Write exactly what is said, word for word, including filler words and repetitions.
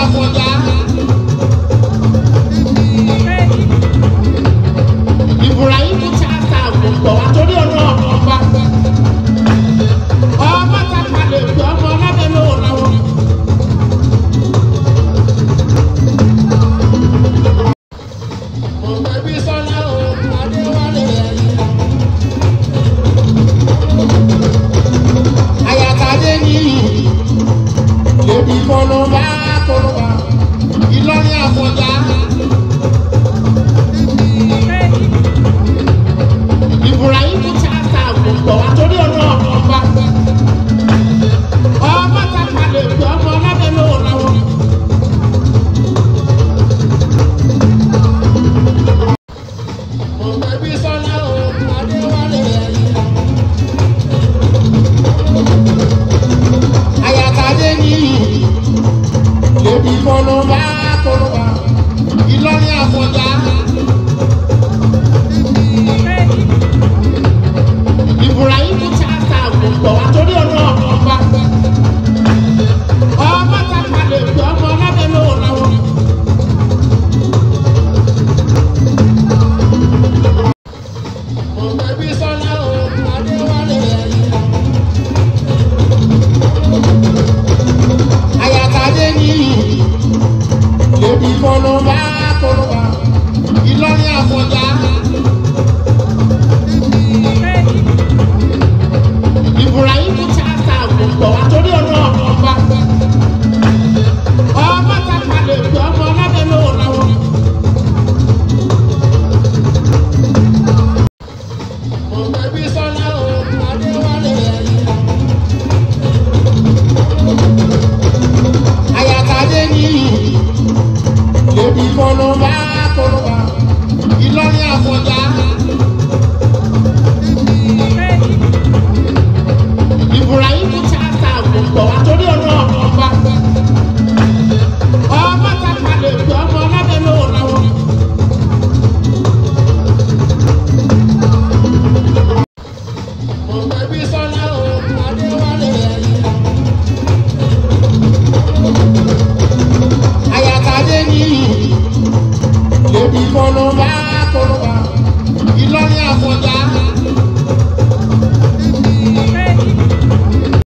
Àfọ̀njá. Ibrahim Chata gbogbo wa torí ọ̀nà ọ̀nà ọba. Ọmọ tàbí lè gbé ọmọ ọlọ́bẹ̀ lóò náwó. Òbẹ̀bí Sọ́lá o, Adéwálé ẹ̀yìn. Àyàtàdé nìyí, lèbi kọlọ́ba kọlọ́ba, Ìlọrin Àfọ̀njá. Ibrahim Chata gbogbo wa torí ọ̀nà ọ̀nà ọba. Ọmọ tàbí lè gbé ọmọ ọlọ́bẹ̀ lóò náwó. Òbẹ̀bí Sọ́lá o, Adéwálé ẹ̀yìn. Àyàtàdé nìyí, lèbi kọlọ́ba kọlọ́ba, Ìlọrin Àfọ̀njá. Ibrahim Chata gbogbo wa torí ọ̀nà ọ̀nà ọba.